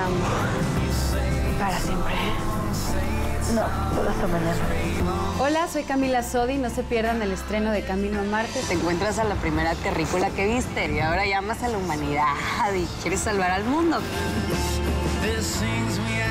amo. Para siempre. No, solo hasta mañana. Hola, soy Camila Sodi. No se pierdan el estreno de Camino a Marte. Te encuentras a la primera terrícola que viste y ahora llamas a la humanidad y quieres salvar al mundo.